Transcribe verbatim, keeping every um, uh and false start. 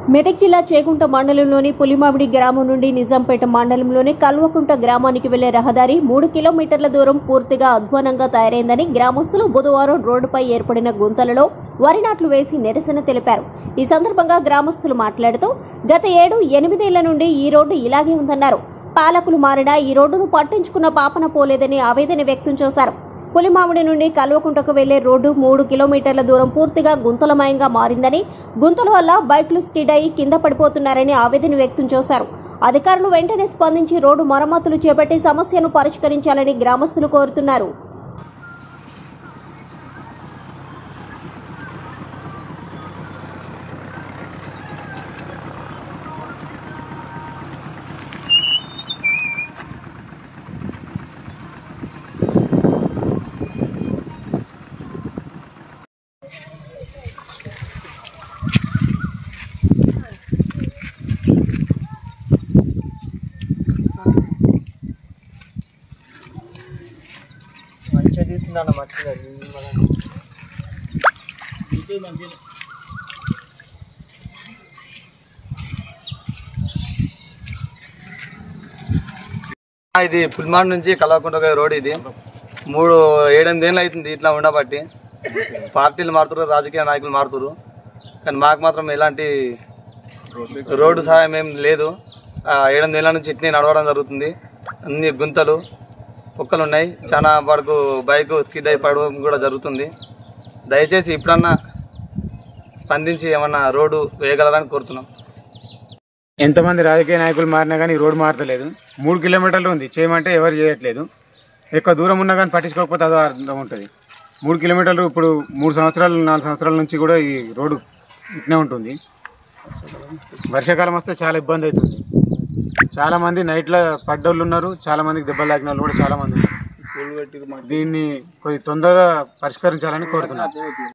మెదక్ జిల్లా చేగుంట మండలంలోని పులిమామిడి గ్రామం నుండి నిజాంపేట మండలంలోని కల్వకుంట గ్రామానికి వెళ్లే రహదారి మూడు కిలోమీటర్ల దూరం పూర్తిగా అధ్వానంగా తయారైందని గ్రామస్తులు బుధవారం రోడ్డుపై ఏర్పడిన గుంతలలో వరి నాట్లు వేసి నిరసన తెలిపారు. ఈ సందర్భంగా గ్రామస్తులు మాట్లాడుతూ గత ఏడు ఎనిమిదేళ్ల నుండి ఈ రోడ్డు ఇలాగే ఉందన్నారు. పాలకులు మారినా ఈ రోడ్డును పట్టించుకున్న పాపన పోలేదని ఆవేదన వ్యక్తం చేశారు. పులిమామిడి నుండి కల్వకుంటకు వెళ్లే రోడ్డు మూడు కిలోమీటర్ల దూరం పూర్తిగా గుంతలమయంగా మారిందని, గుంతల వల్ల బైకులు స్కిడ్ అయి కింద పడిపోతున్నారని ఆవేదన వ్యక్తం చేశారు. అధికారులు వెంటనే స్పందించి రోడ్డు మరమ్మతులు చేపట్టి సమస్యను పరిష్కరించాలని గ్రామస్తులు కోరుతున్నారు. ఇది పుల్మాన్ నుంచి కల్వకుంట రోడ్. ఇది మూడు ఏడెనిమిదేళ్ళు అవుతుంది ఇట్లా ఉండబట్టి. పార్టీలు మారుతున్నారు, రాజకీయ నాయకులు మారుతున్నారు, కానీ మాకు మాత్రం ఎలాంటి రోడ్డు సహాయం ఏం లేదు. ఏడెనిమిదేళ్ళ నుంచి ఇట్నే నడవడం జరుగుతుంది. అన్ని గుంతలు పొక్కలు ఉన్నాయి. చాలా వరకు బైక్ స్కిడ్ అయి పడడం కూడా జరుగుతుంది. దయచేసి ఇప్పుడన్నా స్పందించి ఏమన్నా రోడ్డు వేయగలరని కోరుతున్నాం. ఎంతమంది రాజకీయ నాయకులు మారినా కానీ రోడ్డు మారతలేదు. మూడు కిలోమీటర్లు ఉంది, చేయమంటే ఎవరు చేయట్లేదు. ఎక్కువ దూరం ఉన్నా కానీ పట్టించుకోకపోతే అదో అర్థం ఉంటుంది. మూడు కిలోమీటర్లు ఇప్పుడు మూడు సంవత్సరాలు నాలుగు సంవత్సరాల నుంచి కూడా ఈ రోడ్డు ఇట్నే ఉంటుంది. వర్షాకాలం వస్తే చాలా ఇబ్బంది అవుతుంది. చాలామంది నైట్లో పడ్డోళ్ళు ఉన్నారు, చాలామందికి దెబ్బలు తాకిన వాళ్ళు కూడా చాలామంది ఉన్నారు. దీన్ని కొద్ది తొందరగా పరిష్కరించాలని కోరుతున్నారు.